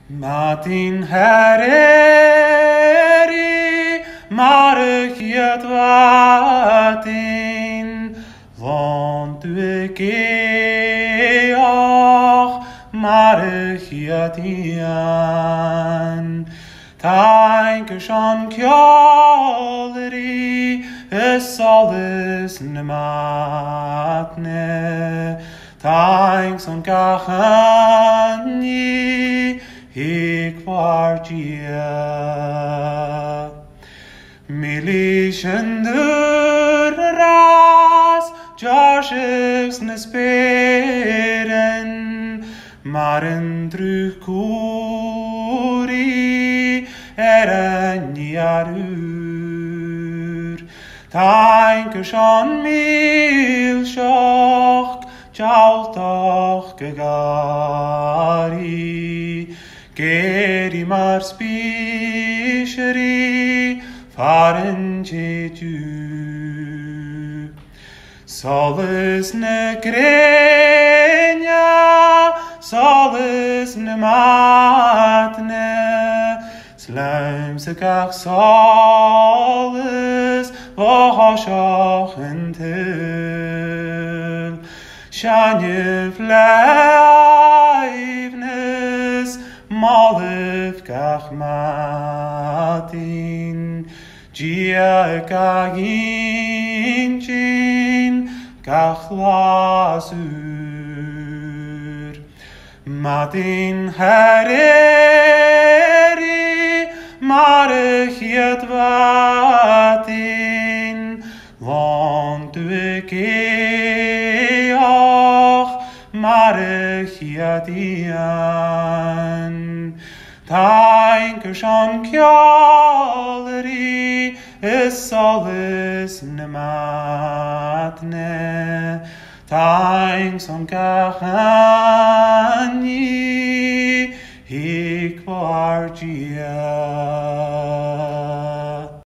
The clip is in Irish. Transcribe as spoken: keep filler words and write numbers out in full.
Matin hereri marchiat vatin want u geach marchiat ian Tanke schon kjolri es alles nematne Tanks on kachani ik wartia Milischen ras Joshua's nesperen Maren drukuri eren jarur Tanke schon mil schoch Jaltoch gegari Geri mar spisheri Faren jeju Solis ne grenia Solis ne matne Sluimse kach solis Vohoshach en til Shanje vleivnes Malif kach matin Gia kach inchin Kach lasur Matin hereri Marchiat vatin Want u geach Marchiat ian Tanke schon kjolri is alles nematne Tanks on kachani ik wargia